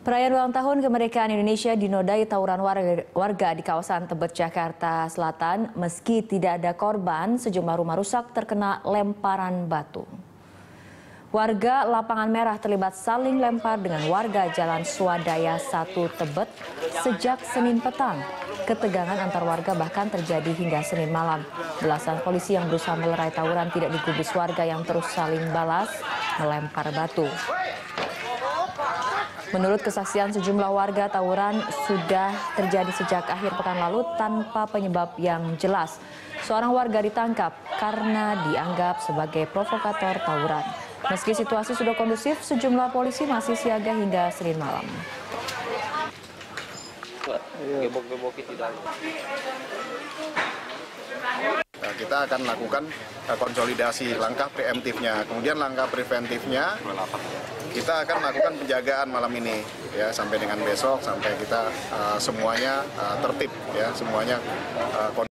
Perayaan ulang tahun kemerdekaan Indonesia dinodai tawuran warga di kawasan Tebet, Jakarta Selatan. Meski tidak ada korban, sejumlah rumah rusak terkena lemparan batu. Warga Lapangan Merah terlibat saling lempar dengan warga Jalan Swadaya 1 Tebet sejak Senin petang. Ketegangan antar warga bahkan terjadi hingga Senin malam. Belasan polisi yang berusaha melerai tawuran tidak digubris warga yang terus saling balas melempar batu. Menurut kesaksian sejumlah warga, tawuran sudah terjadi sejak akhir pekan lalu tanpa penyebab yang jelas. Seorang warga ditangkap karena dianggap sebagai provokator tawuran. Meski situasi sudah kondusif, sejumlah polisi masih siaga hingga Senin malam. Kita akan lakukan konsolidasi langkah preemptifnya, kemudian langkah preventifnya kita akan lakukan penjagaan malam ini ya sampai dengan besok, sampai kita semuanya tertib ya, semuanya